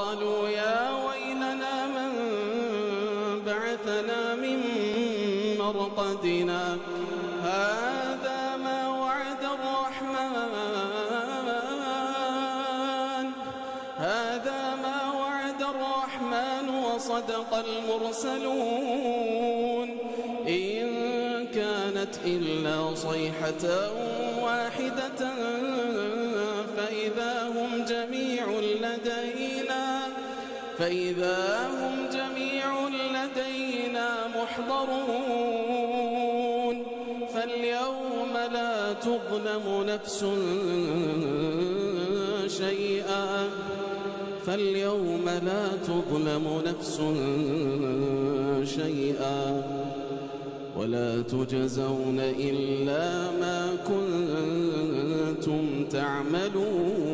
قالوا يا ويلنا من بعثنا من مرقدنا هذا ما وعد الرحمن وصدق المرسلون إن كانت إلا صيحة واحدة فإذا هم جميع لدينا محضرون فاليوم لا تظلم نفس شيئا ولا تجزون إلا ما كنتم تعملون.